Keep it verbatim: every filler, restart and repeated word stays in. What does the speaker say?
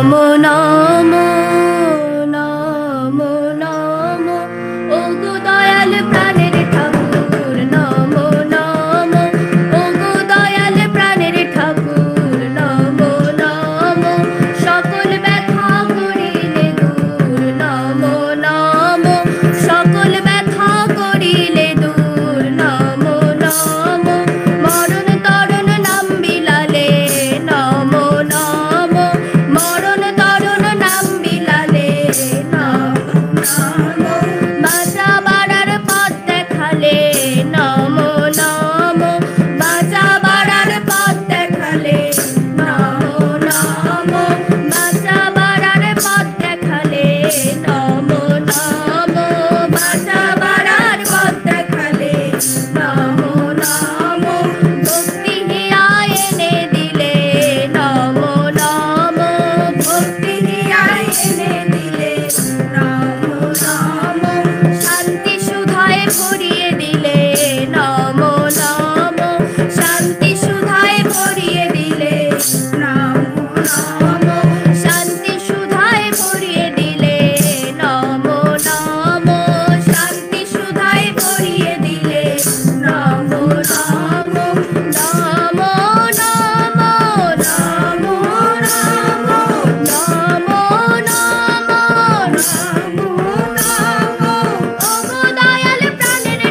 নমো নমো নমো নমো ওগো দয়াল প্রাণের ঠাকুর নমো নমো ওগো দয়াল প্রাণের ঠাকুর নমো নমো সকল ব্যথা করিলে দূর নমো নমো সকল ব্যথা করিলে দূর নমো নমো মরণ তরণ নাম বিলালে নমো নমো মরণ তরণ নাম বিলালে নমো নমো বাঁচা বাড়ার পথ দেখালে নমো নমো বাঁচা বাড়ার পথ দেখালে নমো নমো বাঁচা বাড়ার পথ দেখালে নমো নমো বাঁচা বাড়ার পথ দেখালে নমো নমো ভক্তি হিয়ায় এনে দিলে নমো নমো ভক্তি হিয়ায় এনে দিলে নমো নমো শান্তি সুধায় ভরিয়ে দিলে নমো নমো শান্তি সুধায় ভরিয়ে দিলে নমো নমো শান্তি সুধায় ভরিয়ে দিলে নমো নমো শান্তি সুধায় ভরিয়ে দিলে নমো নমো নমো নমো নমো নমো নমো নমো নমো নমো ওগো দয়াল প্রাণের